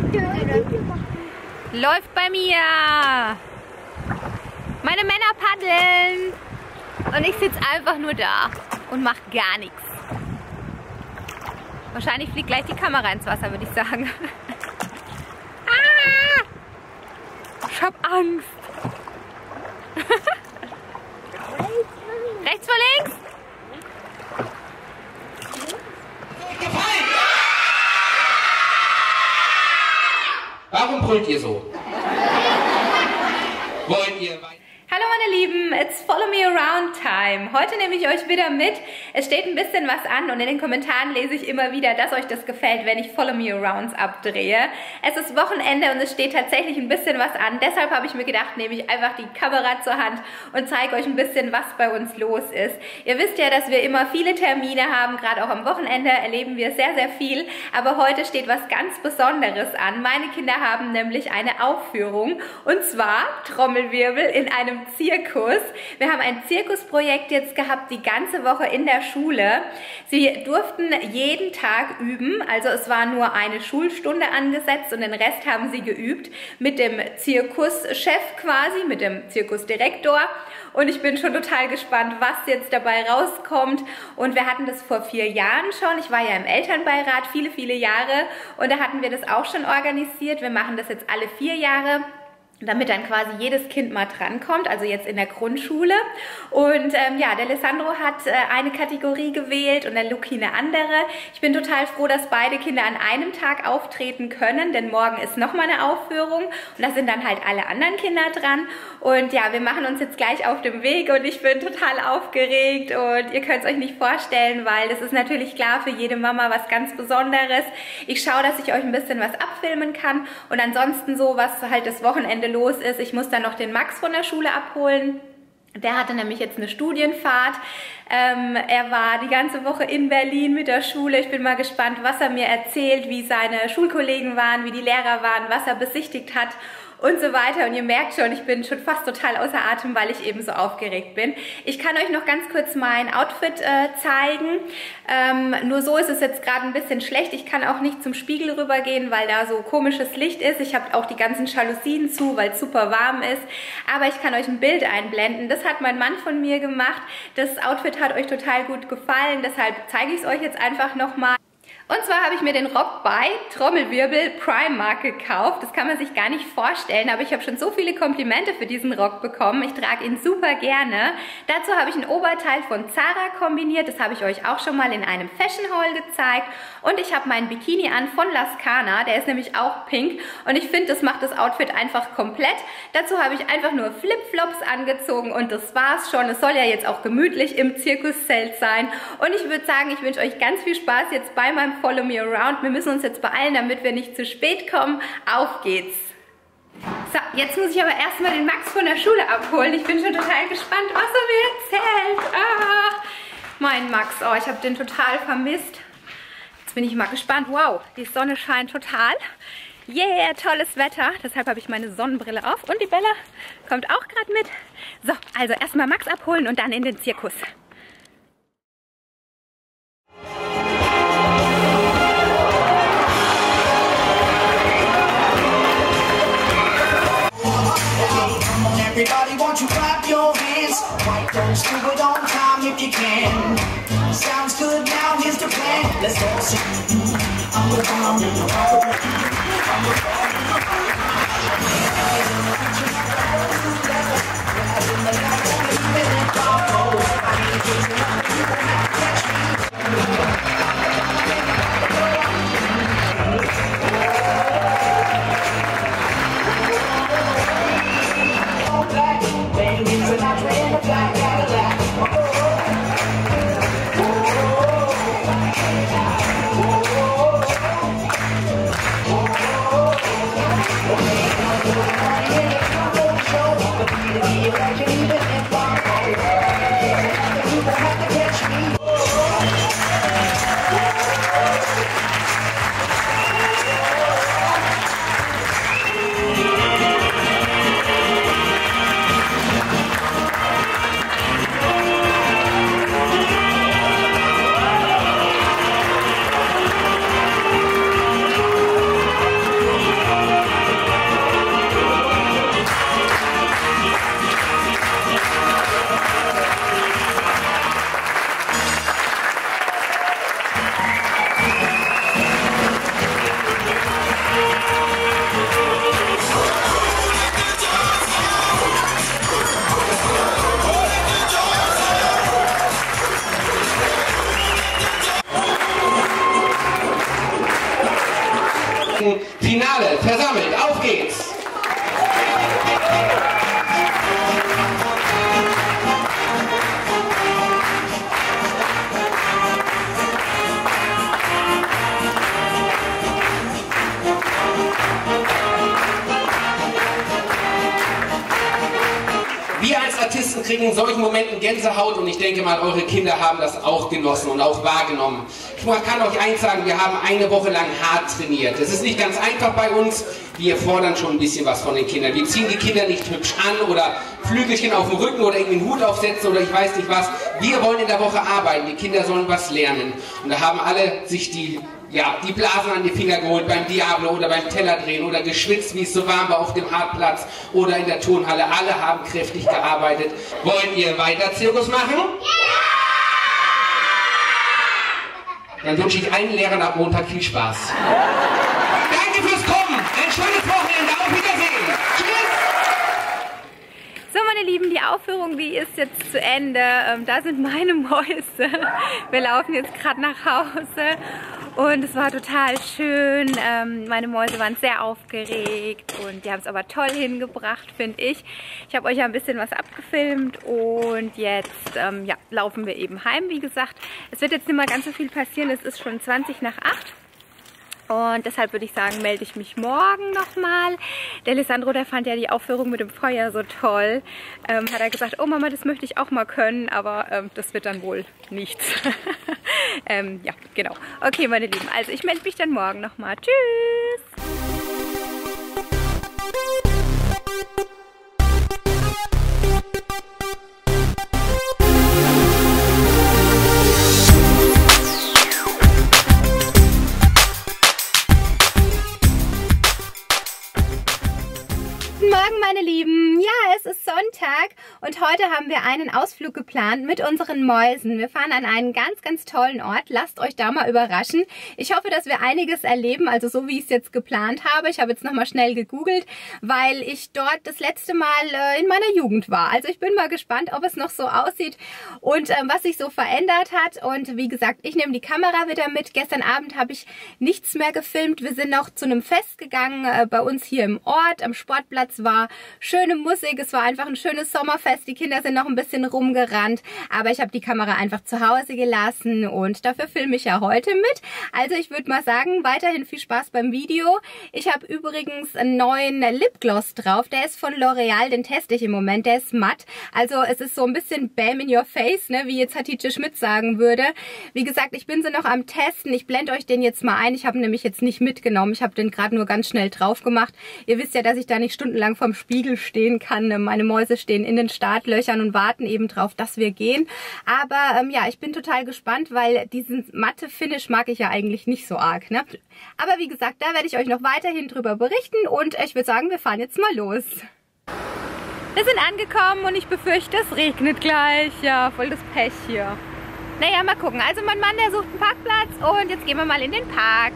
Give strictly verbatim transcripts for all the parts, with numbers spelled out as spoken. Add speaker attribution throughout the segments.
Speaker 1: Läuft bei mir. Meine Männer paddeln. Und ich sitze einfach nur da und mache gar nichts. Wahrscheinlich fliegt gleich die Kamera ins Wasser, würde ich sagen. Ah! Ich hab Angst. Rechts vor links?
Speaker 2: Warum brüllt ihr so? Wollt ihr weiter?
Speaker 1: Hallo meine Lieben, it's Follow Me Around Time. Heute nehme ich euch wieder mit. Es steht ein bisschen was an und in den Kommentaren lese ich immer wieder, dass euch das gefällt, wenn ich Follow Me Arounds abdrehe. Es ist Wochenende und es steht tatsächlich ein bisschen was an. Deshalb habe ich mir gedacht, nehme ich einfach die Kamera zur Hand und zeige euch ein bisschen, was bei uns los ist. Ihr wisst ja, dass wir immer viele Termine haben, gerade auch am Wochenende erleben wir sehr, sehr viel. Aber heute steht was ganz Besonderes an. Meine Kinder haben nämlich eine Aufführung und zwar, Trommelwirbel, in einem Zirkus. Wir haben ein Zirkusprojekt jetzt gehabt, die ganze Woche in der Schule. Sie durften jeden Tag üben, also es war nur eine Schulstunde angesetzt und den Rest haben sie geübt mit dem Zirkuschef quasi, mit dem Zirkusdirektor. Und ich bin schon total gespannt, was jetzt dabei rauskommt. Und wir hatten das vor vier Jahren schon. Ich war ja im Elternbeirat viele, viele Jahre und da hatten wir das auch schon organisiert. Wir machen das jetzt alle vier Jahre, damit dann quasi jedes Kind mal drankommt, also jetzt in der Grundschule. Und ähm, ja, der Alessandro hat äh, eine Kategorie gewählt und der Luki eine andere. Ich bin total froh, dass beide Kinder an einem Tag auftreten können, denn morgen ist nochmal eine Aufführung und da sind dann halt alle anderen Kinder dran. Und ja, wir machen uns jetzt gleich auf den Weg und ich bin total aufgeregt und ihr könnt es euch nicht vorstellen, weil das ist natürlich klar für jede Mama was ganz Besonderes. Ich schaue, dass ich euch ein bisschen was abfilmen kann und ansonsten so, was halt das Wochenende los ist. Ich muss dann noch den Max von der Schule abholen. Der hatte nämlich jetzt eine Studienfahrt. Ähm, er war die ganze Woche in Berlin mit der Schule. Ich bin mal gespannt, was er mir erzählt, wie seine Schulkollegen waren, wie die Lehrer waren, was er besichtigt hat und so weiter. Und ihr merkt schon, ich bin schon fast total außer Atem, weil ich eben so aufgeregt bin. Ich kann euch noch ganz kurz mein Outfit äh, zeigen. Ähm, nur so ist es jetzt gerade ein bisschen schlecht. Ich kann auch nicht zum Spiegel rübergehen, weil da so komisches Licht ist. Ich habe auch die ganzen Jalousien zu, weil es super warm ist. Aber ich kann euch ein Bild einblenden. Das hat mein Mann von mir gemacht. Das Outfit hat euch total gut gefallen. Deshalb zeige ich es euch jetzt einfach nochmal. Und zwar habe ich mir den Rock bei Trommelwirbel Primark gekauft. Das kann man sich gar nicht vorstellen, aber ich habe schon so viele Komplimente für diesen Rock bekommen. Ich trage ihn super gerne. Dazu habe ich ein Oberteil von Zara kombiniert. Das habe ich euch auch schon mal in einem Fashion Haul gezeigt. Und ich habe meinen Bikini an von Lascana. Der ist nämlich auch pink. Und ich finde, das macht das Outfit einfach komplett. Dazu habe ich einfach nur Flipflops angezogen und das war's schon. Es soll ja jetzt auch gemütlich im Zirkuszelt sein. Und ich würde sagen, ich wünsche euch ganz viel Spaß jetzt bei meinem Follow Me Around. Wir müssen uns jetzt beeilen, damit wir nicht zu spät kommen. Auf geht's! So, jetzt muss ich aber erstmal den Max von der Schule abholen. Ich bin schon total gespannt, was er mir erzählt. Ah, mein Max, oh, ich habe den total vermisst. Jetzt bin ich mal gespannt. Wow, die Sonne scheint total. Yeah, tolles Wetter. Deshalb habe ich meine Sonnenbrille auf. Und die Bella kommt auch gerade mit. So, also erstmal Max abholen und dann in den Zirkus.
Speaker 3: Everybody, won't you clap your hands? White, don't do it on time if you can. Sounds good, now here's the plan. Let's go sing. I'm the bomb in the rock. I'm the bomb in the oh,
Speaker 2: Finale, versammelt, auf geht's! Wir als Artisten kriegen in solchen Momenten Gänsehaut und ich denke mal, eure Kinder haben das auch genossen und auch wahrgenommen. Ich kann euch eins sagen, wir haben eine Woche lang hart trainiert. Es ist nicht ganz einfach bei uns, wir fordern schon ein bisschen was von den Kindern. Wir ziehen die Kinder nicht hübsch an oder Flügelchen auf dem Rücken oder irgendwie einen Hut aufsetzen oder ich weiß nicht was. Wir wollen in der Woche arbeiten, die Kinder sollen was lernen. Und da haben alle sich die... Ja, die Blasen an die Finger geholt beim Diablo oder beim Tellerdrehen oder geschwitzt, wie es so warm war auf dem Hartplatz oder in der Turnhalle. Alle haben kräftig gearbeitet. Wollt ihr weiter Zirkus machen? Ja! Dann wünsche ich allen Lehrern ab Montag viel Spaß. Danke fürs Kommen. Ein schönes Wochenende. Auf Wiedersehen. Tschüss.
Speaker 1: So, meine Lieben, die Aufführung, die ist jetzt zu Ende. Ähm, da sind meine Mäuse. Wir laufen jetzt gerade nach Hause. Und es war total schön. Ähm, meine Mäuse waren sehr aufgeregt und die haben es aber toll hingebracht, finde ich. Ich habe euch ja ein bisschen was abgefilmt und jetzt ähm, ja, laufen wir eben heim. Wie gesagt, es wird jetzt nicht mehr ganz so viel passieren. Es ist schon zwanzig nach acht. Und deshalb würde ich sagen, melde ich mich morgen nochmal. Der Alessandro, der fand ja die Aufführung mit dem Feuer so toll. Ähm, hat er gesagt, oh Mama, das möchte ich auch mal können, aber ähm, das wird dann wohl nichts. ähm, ja, genau. Okay, meine Lieben, also ich melde mich dann morgen nochmal. Tschüss! Morgen, meine Lieben. Ja, es ist Sonntag und heute haben wir einen Ausflug geplant mit unseren Mäusen. Wir fahren an einen ganz, ganz tollen Ort. Lasst euch da mal überraschen. Ich hoffe, dass wir einiges erleben, also so wie ich es jetzt geplant habe. Ich habe jetzt nochmal schnell gegoogelt, weil ich dort das letzte Mal äh, in meiner Jugend war. Also ich bin mal gespannt, ob es noch so aussieht und ähm, was sich so verändert hat. Und wie gesagt, ich nehme die Kamera wieder mit. Gestern Abend habe ich nichts mehr gefilmt. Wir sind noch zu einem Fest gegangen äh, bei uns hier im Ort, am Sportplatz. War schöne Musik, es war einfach ein schönes Sommerfest, die Kinder sind noch ein bisschen rumgerannt, aber ich habe die Kamera einfach zu Hause gelassen und dafür filme ich ja heute mit. Also ich würde mal sagen, weiterhin viel Spaß beim Video. Ich habe übrigens einen neuen Lipgloss drauf, der ist von L'Oreal, den teste ich im Moment, der ist matt, also es ist so ein bisschen Bam in your face, ne, wie jetzt Hatice Schmidt sagen würde. Wie gesagt, ich bin so noch am Testen, ich blende euch den jetzt mal ein, ich habe ihn nämlich jetzt nicht mitgenommen, ich habe den gerade nur ganz schnell drauf gemacht. Ihr wisst ja, dass ich da nicht stundenlang vom Spiegel stehen kann. Meine Mäuse stehen in den Startlöchern und warten eben drauf, dass wir gehen. Aber ähm, ja, ich bin total gespannt, weil diesen matte Finish mag ich ja eigentlich nicht so arg, ne? Aber wie gesagt, da werde ich euch noch weiterhin drüber berichten und ich würde sagen, wir fahren jetzt mal los. Wir sind angekommen und ich befürchte, es regnet gleich. Ja, voll das Pech hier. Naja, mal gucken. Also mein Mann, der sucht einen Parkplatz und jetzt gehen wir mal in den Park.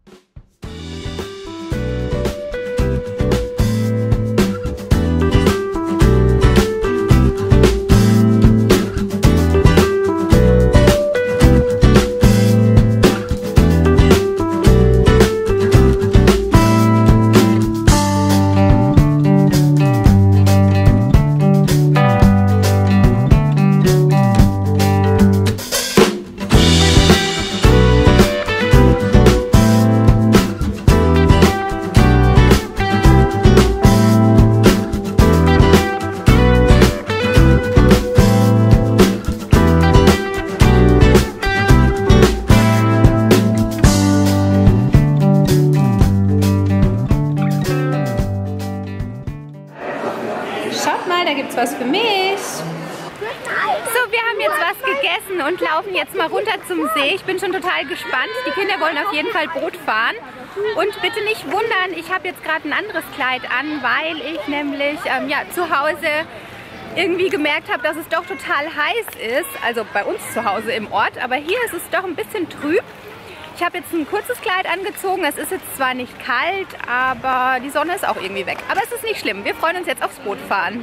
Speaker 1: Was für mich. So, wir haben jetzt was gegessen und laufen jetzt mal runter zum See. Ich bin schon total gespannt. Die Kinder wollen auf jeden Fall Boot fahren. Und bitte nicht wundern, ich habe jetzt gerade ein anderes Kleid an, weil ich nämlich ähm, ja, zu Hause irgendwie gemerkt habe, dass es doch total heiß ist. Also bei uns zu Hause im Ort, aber hier ist es doch ein bisschen trüb. Ich habe jetzt ein kurzes Kleid angezogen. Es ist jetzt zwar nicht kalt, aber die Sonne ist auch irgendwie weg. Aber es ist nicht schlimm. Wir freuen uns jetzt aufs Boot fahren.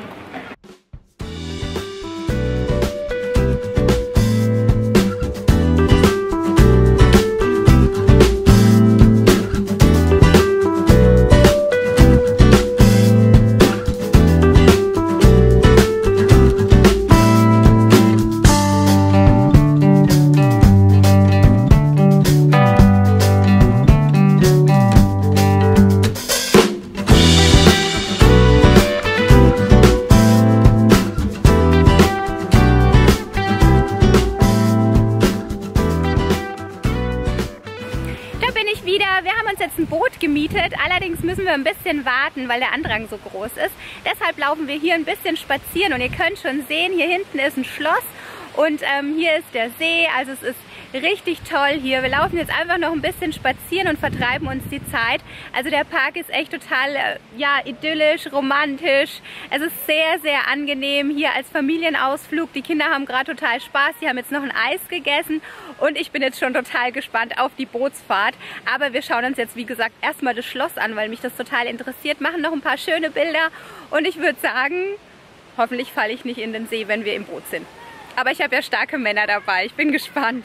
Speaker 1: müssen wir ein bisschen warten, weil der Andrang so groß ist. Deshalb laufen wir hier ein bisschen spazieren und ihr könnt schon sehen, hier hinten ist ein Schloss und ähm, hier ist der See, also es ist richtig toll hier. Wir laufen jetzt einfach noch ein bisschen spazieren und vertreiben uns die Zeit. Also der Park ist echt total äh, ja, idyllisch, romantisch. Es ist sehr, sehr angenehm hier als Familienausflug. Die Kinder haben gerade total Spaß. Die haben jetzt noch ein Eis gegessen und ich bin jetzt schon total gespannt auf die Bootsfahrt. Aber wir schauen uns jetzt, wie gesagt, erstmal das Schloss an, weil mich das total interessiert. Machen noch ein paar schöne Bilder und ich würde sagen, hoffentlich falle ich nicht in den See, wenn wir im Boot sind. Aber ich habe ja starke Männer dabei. Ich bin gespannt.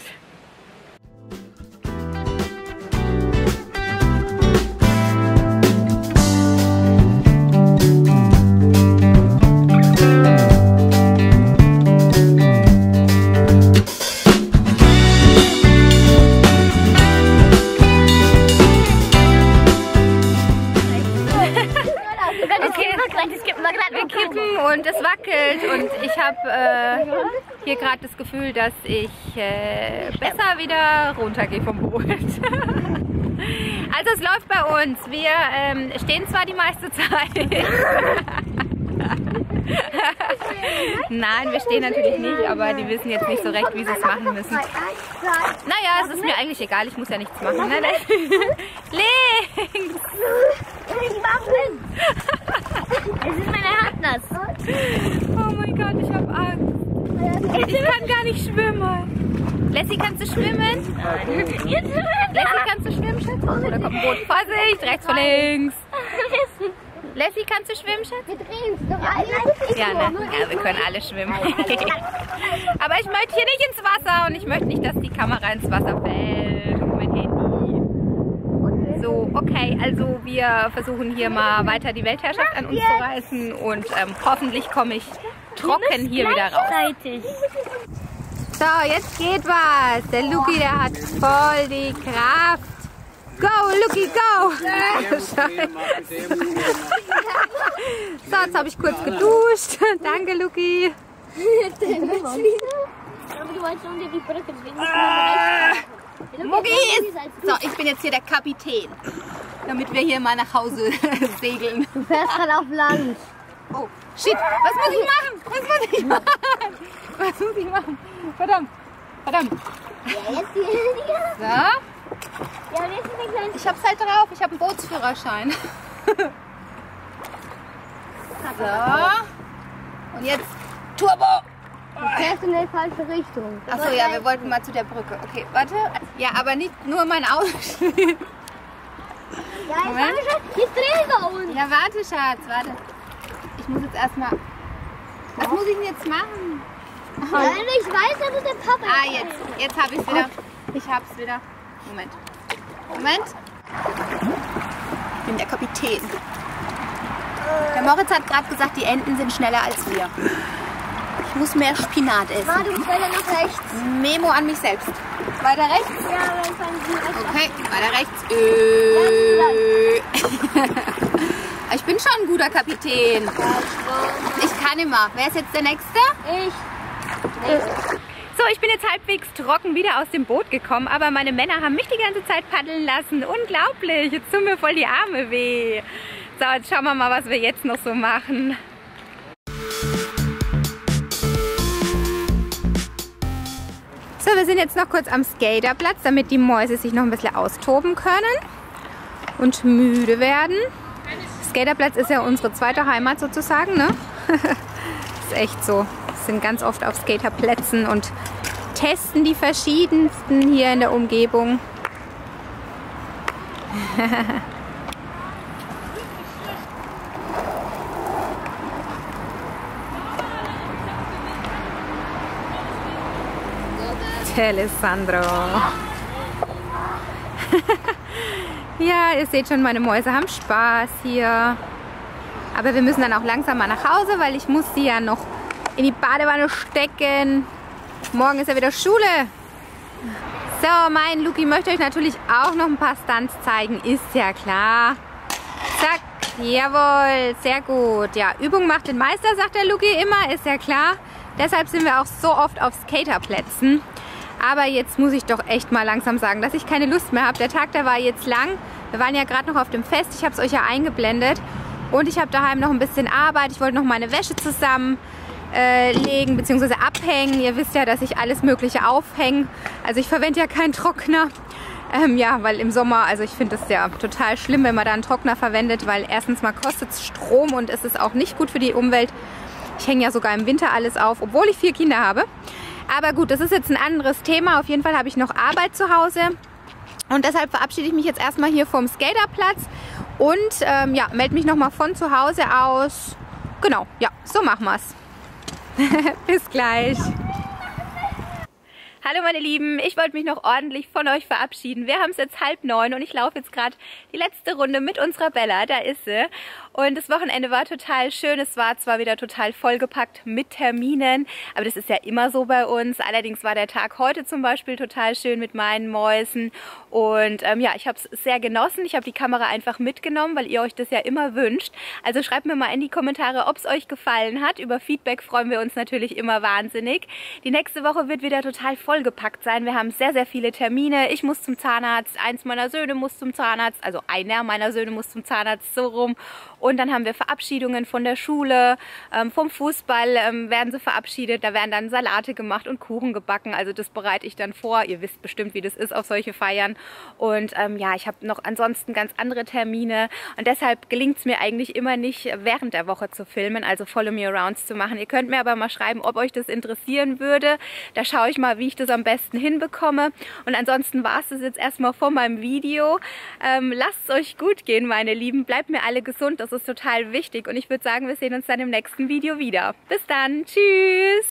Speaker 1: Wir kippen und es wackelt und ich habe äh, hier gerade das Gefühl, dass ich äh, besser wieder runtergehe vom Boot. Also es läuft bei uns. Wir ähm, stehen zwar die meiste Zeit. Nein, wir stehen natürlich nicht, aber die wissen jetzt nicht so recht, wie sie es machen müssen. Naja, es ist mir eigentlich egal, ich muss ja nichts machen. Ne? Links!
Speaker 4: Es ist meine Hand nass.
Speaker 1: Oh mein Gott, ich habe Angst. Ich kann gar nicht schwimmen. Lassie, kannst du schwimmen? Lassie, kannst du schwimmen, Schatz? Oh, da kommt ein Boot. Vorsicht, rechts vor links. Lassie, kannst du schwimmen, Schatz?
Speaker 4: Wir drehen es doch alle.
Speaker 1: Ja, ne? Ja, wir können alle schwimmen. Aber ich möchte hier nicht ins Wasser und ich möchte nicht, dass die Kamera ins Wasser fällt und mein Handy. So, okay, also wir versuchen hier mal weiter die Weltherrschaft an uns zu reißen und ähm, hoffentlich komme ich trocken hier wieder raus. So, jetzt geht was. Der Luki, der hat voll die Kraft. Go, Luki, go! So, jetzt habe ich kurz geduscht. Danke, Luki. Mugi ist... So, ich bin jetzt hier der Kapitän, damit wir hier mal nach Hause segeln.
Speaker 4: Du fährst dann auf Land.
Speaker 1: Oh, shit. Was muss ich machen? Was muss ich machen? Was muss ich machen? Verdammt. Verdammt.
Speaker 4: Ja, jetzt hier.
Speaker 1: So.
Speaker 4: Ja, jetzt ist der kleine.
Speaker 1: Ich hab's halt drauf. Ich habe einen Bootsführerschein. So. Und jetzt Turbo.
Speaker 4: Du fährst in die falsche Richtung.
Speaker 1: Achso, ja, wir wollten mal zu der Brücke. Okay, warte. Ja, aber nicht nur mein Auto.
Speaker 4: Ja, ich
Speaker 1: Moment.
Speaker 4: habe schon. Jetzt drehen wir uns.
Speaker 1: Ja, warte, Schatz, warte. Ich muss jetzt erstmal... Was muss ich denn jetzt machen?
Speaker 4: Ja, ich weiß, dass es der Papa ist.
Speaker 1: Ah, jetzt. Jetzt habe ich es wieder. Ich hab's wieder. Moment. Moment. Ich bin der Kapitän. Der Moritz hat gerade gesagt, die Enten sind schneller als wir. Ich muss mehr Spinat essen.
Speaker 4: Warte, ich will nach rechts.
Speaker 1: Memo an mich selbst. Weiter rechts?
Speaker 4: Ja, aber ich fand sie rechts.
Speaker 1: Okay, weiter rechts. Äh. Ich bin schon ein guter Kapitän. Ich kann immer. Wer ist jetzt der Nächste?
Speaker 4: Ich.
Speaker 1: So, ich bin jetzt halbwegs trocken wieder aus dem Boot gekommen, aber meine Männer haben mich die ganze Zeit paddeln lassen. Unglaublich, jetzt tun mir voll die Arme weh. So, jetzt schauen wir mal, was wir jetzt noch so machen. So, wir sind jetzt noch kurz am Skaterplatz, damit die Mäuse sich noch ein bisschen austoben können und müde werden. Skaterplatz ist ja unsere zweite Heimat sozusagen, ne? Ist echt so. Wir sind ganz oft auf Skaterplätzen und testen die verschiedensten hier in der Umgebung. Alessandro. Ja, ihr seht schon, meine Mäuse haben Spaß hier. Aber wir müssen dann auch langsam mal nach Hause, weil ich muss sie ja noch in die Badewanne stecken. Morgen ist ja wieder Schule. So, mein Luki möchte euch natürlich auch noch ein paar Stunts zeigen. Ist ja klar. Zack. Jawohl, sehr gut. Ja, Übung macht den Meister, sagt der Luki immer. Ist ja klar. Deshalb sind wir auch so oft auf Skaterplätzen. Aber jetzt muss ich doch echt mal langsam sagen, dass ich keine Lust mehr habe. Der Tag, der war jetzt lang. Wir waren ja gerade noch auf dem Fest, ich habe es euch ja eingeblendet. Und ich habe daheim noch ein bisschen Arbeit. Ich wollte noch meine Wäsche zusammenlegen äh, bzw. abhängen. Ihr wisst ja, dass ich alles Mögliche aufhänge. Also ich verwende ja keinen Trockner. Ähm, ja, weil im Sommer, also ich finde es ja total schlimm, wenn man da einen Trockner verwendet, weil erstens mal kostet es Strom und es ist auch nicht gut für die Umwelt. Ich hänge ja sogar im Winter alles auf, obwohl ich vier Kinder habe. Aber gut, das ist jetzt ein anderes Thema. Auf jeden Fall habe ich noch Arbeit zu Hause. Und deshalb verabschiede ich mich jetzt erstmal hier vom Skaterplatz und ähm, ja, melde mich nochmal von zu Hause aus. Genau, ja, so machen wir es. Bis gleich. Hallo meine Lieben, ich wollte mich noch ordentlich von euch verabschieden. Wir haben es jetzt halb neun und ich laufe jetzt gerade die letzte Runde mit unserer Bella, da ist sie. Und das Wochenende war total schön, es war zwar wieder total vollgepackt mit Terminen, aber das ist ja immer so bei uns. Allerdings war der Tag heute zum Beispiel total schön mit meinen Mäusen und ähm, ja, ich habe es sehr genossen. Ich habe die Kamera einfach mitgenommen, weil ihr euch das ja immer wünscht. Also schreibt mir mal in die Kommentare, ob es euch gefallen hat. Über Feedback freuen wir uns natürlich immer wahnsinnig. Die nächste Woche wird wieder total voll gepackt sein. Wir haben sehr, sehr viele Termine. Ich muss zum Zahnarzt, eins meiner Söhne muss zum Zahnarzt, also einer meiner Söhne muss zum Zahnarzt, so rum. Und dann haben wir Verabschiedungen von der Schule, ähm, vom Fußball ähm, werden sie verabschiedet. Da werden dann Salate gemacht und Kuchen gebacken. Also das bereite ich dann vor. Ihr wisst bestimmt, wie das ist auf solche Feiern. Und ähm, ja, ich habe noch ansonsten ganz andere Termine. Und deshalb gelingt es mir eigentlich immer nicht, während der Woche zu filmen, also Follow Me Arounds zu machen. Ihr könnt mir aber mal schreiben, ob euch das interessieren würde. Da schaue ich mal, wie ich das am besten hinbekomme. Und ansonsten war es das jetzt erstmal von meinem Video. Ähm, lasst es euch gut gehen, meine Lieben. Bleibt mir alle gesund, das ist total wichtig. Und ich würde sagen, wir sehen uns dann im nächsten Video wieder. Bis dann. Tschüss.